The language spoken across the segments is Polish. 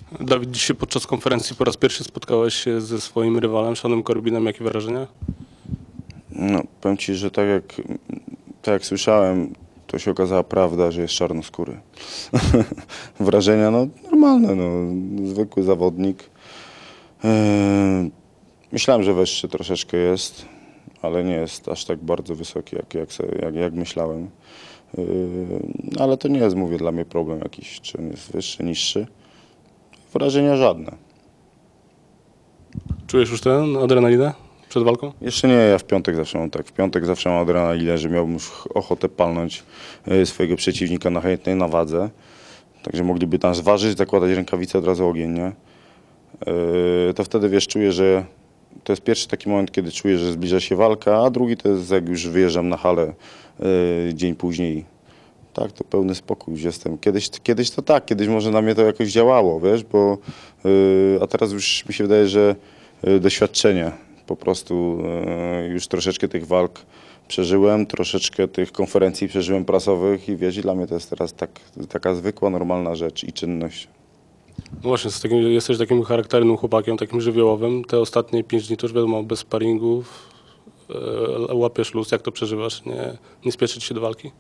Dawid, dzisiaj podczas konferencji po raz pierwszy spotkałeś się ze swoim rywalem, Seanem Corbinem. Jakie wrażenia? No, powiem Ci, że tak jak słyszałem, to się okazała prawda, że jest czarnoskóry. Wrażenia, no normalne, no, zwykły zawodnik. Myślałem, że wyższy troszeczkę jest, ale nie jest aż tak bardzo wysoki, jak myślałem. Ale to nie jest, mówię, dla mnie problem jakiś, czy on jest wyższy, niższy. Wrażenia żadne. Czujesz już tę adrenalinę przed walką? Jeszcze nie, ja w piątek zawsze mam tak. W piątek zawsze mam adrenalinę, że miałbym już ochotę palnąć swojego przeciwnika na chętnej na wadze. Także mogliby tam zważyć, zakładać rękawice, od razu ogień, nie? To wtedy, wiesz, czuję, że to jest pierwszy taki moment, kiedy czuję, że zbliża się walka, a drugi to jest, jak już wyjeżdżam na halę dzień później. Tak, to pełny spokój już jestem. Kiedyś to tak, kiedyś może na mnie to jakoś działało, wiesz, bo a teraz już mi się wydaje, że doświadczenie. Po prostu już troszeczkę tych walk przeżyłem, troszeczkę tych konferencji przeżyłem prasowych i wiesz, i dla mnie to jest teraz taka zwykła, normalna rzecz i czynność. No właśnie, jesteś takim charakternym chłopakiem, takim żywiołowym. Te ostatnie 5 dni to już wiadomo, bez sparingów, łapiesz luz. Jak to przeżywasz? Nie spieszyć się do walki?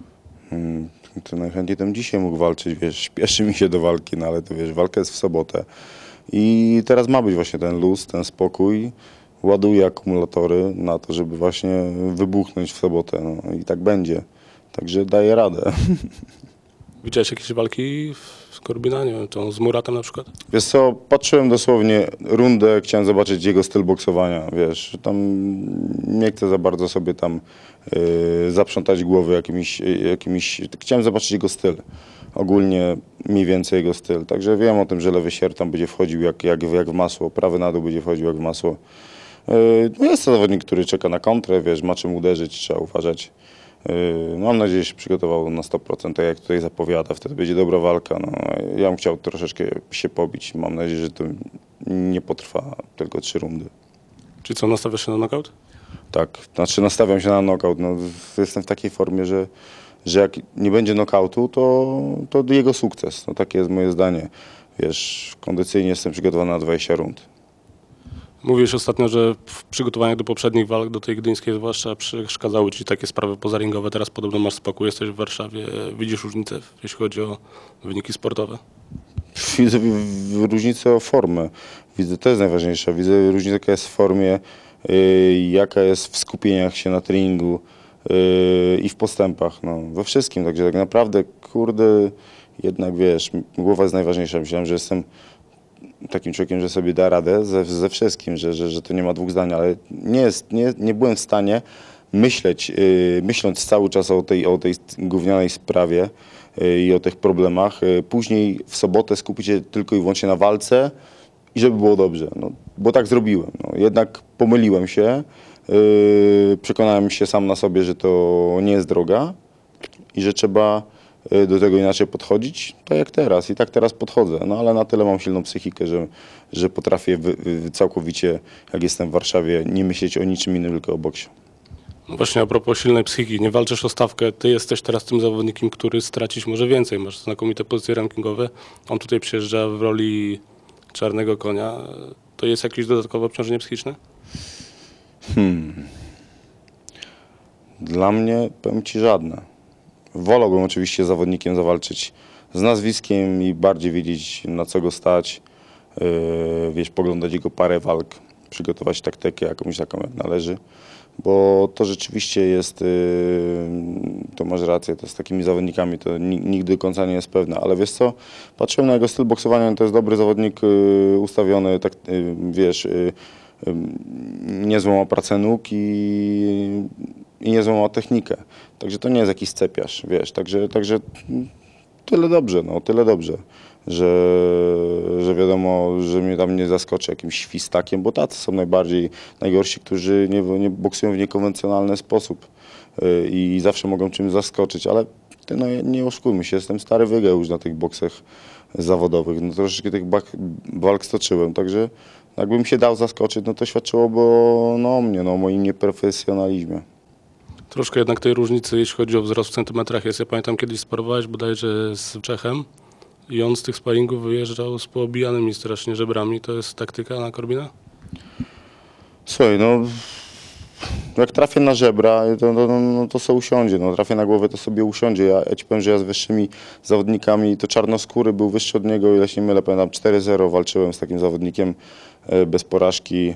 To najchętniej tam dzisiaj mógł walczyć, wiesz, śpieszy mi się do walki, no ale to wiesz, walka jest w sobotę. I teraz ma być właśnie ten luz, ten spokój. Ładuję akumulatory na to, żeby właśnie wybuchnąć w sobotę. No i tak będzie. Także daję radę. Widziałeś jakieś walki z Corbina? Nie wiem, tą z Muratem na przykład? Wiesz co, patrzyłem dosłownie rundę, chciałem zobaczyć jego styl boksowania, wiesz, tam nie chcę za bardzo sobie tam zaprzątać głowy jakimiś, chciałem zobaczyć jego styl, ogólnie mniej więcej jego styl, także wiem o tym, że lewy sierp tam będzie wchodził jak w masło, prawy na dół będzie wchodził jak w masło. No jest to zawodnik, który czeka na kontrę, wiesz, ma czym uderzyć, trzeba uważać. Mam nadzieję, że się przygotował na 100%, tak jak tutaj zapowiada, wtedy będzie dobra walka. No, ja bym chciał troszeczkę się pobić, mam nadzieję, że to nie potrwa tylko 3 rundy. Czyli co, nastawiasz się na knockout? Tak, znaczy nastawiam się na knockout. No, jestem w takiej formie, że jak nie będzie knockoutu, to jego sukces. No, takie jest moje zdanie. Wiesz, kondycyjnie jestem przygotowany na 20 rund. Mówisz ostatnio, że w przygotowaniach do poprzednich walk, do tej gdyńskiej zwłaszcza, przeszkadzały ci takie sprawy pozaringowe. Teraz podobno masz spokój, jesteś w Warszawie. Widzisz różnicę, jeśli chodzi o wyniki sportowe? Widzę różnicę o formę. Widzę, to jest najważniejsze. Widzę różnicę, jaka jest w formie, jaka jest w skupieniach się na treningu i w postępach. No, we wszystkim. Także tak naprawdę, kurde, jednak wiesz, głowa jest najważniejsza. Myślałem, że jestem takim człowiekiem, że sobie da radę ze wszystkim, że to nie ma dwóch zdań, ale nie byłem w stanie myśląc cały czas o tej gównianej sprawie i o tych problemach, później w sobotę skupić się tylko i wyłącznie na walce i żeby było dobrze, no, bo tak zrobiłem. No, jednak pomyliłem się, przekonałem się sam na sobie, że to nie jest droga i że trzeba do tego inaczej podchodzić, tak jak teraz. I tak teraz podchodzę. No ale na tyle mam silną psychikę, że potrafię całkowicie, jak jestem w Warszawie, nie myśleć o niczym innym, tylko o boksie. No właśnie, a propos silnej psychiki, nie walczysz o stawkę. Ty jesteś teraz tym zawodnikiem, który stracić może więcej. Masz znakomite pozycje rankingowe. On tutaj przyjeżdża w roli czarnego konia. To jest jakieś dodatkowe obciążenie psychiczne? Dla mnie, powiem Ci, żadne. Wolałbym oczywiście z zawodnikiem zawalczyć z nazwiskiem i bardziej wiedzieć, na co go stać, wiesz, poglądać jego parę walk, przygotować taktykę jakąś taką, jak należy, bo to rzeczywiście jest, to masz rację, to z takimi zawodnikami to nigdy do końca nie jest pewne, ale wiesz co, patrzyłem na jego styl boksowania, to jest dobry zawodnik, ustawiony, tak, wiesz, niezłą ma pracę nóg i niezłą ma technikę. Także to nie jest jakiś scepiarz, wiesz, także tyle dobrze, no, tyle dobrze, że wiadomo, że mnie tam nie zaskoczy jakimś świstakiem, bo tacy są najgorsi, którzy nie boksują w niekonwencjonalny sposób i zawsze mogą czymś zaskoczyć, ale no, nie oszukujmy się, jestem stary wygeł już na tych boksach zawodowych, no troszeczkę tych walk stoczyłem, także jakbym się dał zaskoczyć, no to świadczyłoby o mnie, no, o moim nieprofesjonalizmie. Troszkę jednak tej różnicy, jeśli chodzi o wzrost w centymetrach jest. Ja pamiętam, kiedyś sparowałeś bodajże z Czechem i on z tych sparingów wyjeżdżał z poobijanymi strasznie żebrami. To jest taktyka na Korbina? Słuchaj, no jak trafię na żebra, to sobie usiądzie, no trafię na głowę, to sobie usiądzie. Ja ci powiem, że ja z wyższymi zawodnikami, to Czarnoskóry był wyższy od niego, ile się nie mylę, pamiętam 4-0 walczyłem z takim zawodnikiem bez porażki.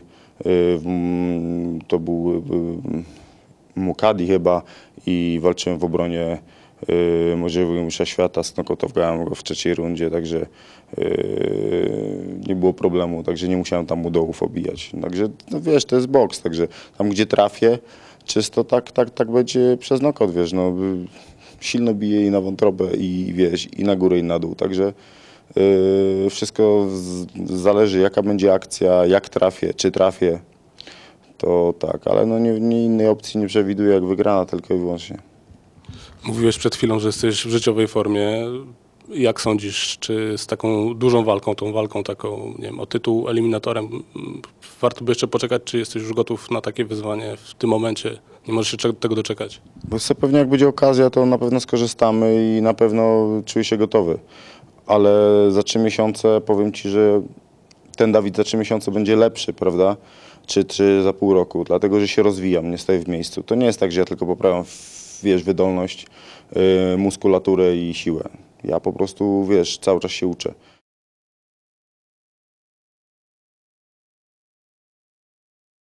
To był Mukadi chyba i walczyłem w obronie możliwego mistrza świata, znokautowałem go w trzeciej rundzie, także nie było problemu, także nie musiałem tam mu dołów obijać. Także no wiesz, to jest boks, także tam gdzie trafię, czysto tak będzie przez nokaut, wiesz, no silno bije i na wątrobę i wiesz, i na górę i na dół, także wszystko zależy jaka będzie akcja, jak trafię, czy trafię, to tak, ale no nie innej opcji nie przewiduję jak wygrana tylko i wyłącznie. Mówiłeś przed chwilą, że jesteś w życiowej formie. Jak sądzisz, czy z taką dużą walką, tą walką taką, nie wiem, o tytuł eliminatorem, warto by jeszcze poczekać, czy jesteś już gotów na takie wyzwanie w tym momencie? Nie możesz się tego doczekać. Bo sobie pewnie jak będzie okazja, to na pewno skorzystamy i na pewno czuję się gotowy. Ale za 3 miesiące powiem Ci, że ten Dawid za 3 miesiące będzie lepszy, prawda? Czy za pół roku, dlatego że się rozwijam, nie stoję w miejscu. To nie jest tak, że ja tylko poprawiam, wiesz, wydolność, muskulaturę i siłę. Ja po prostu, wiesz, cały czas się uczę.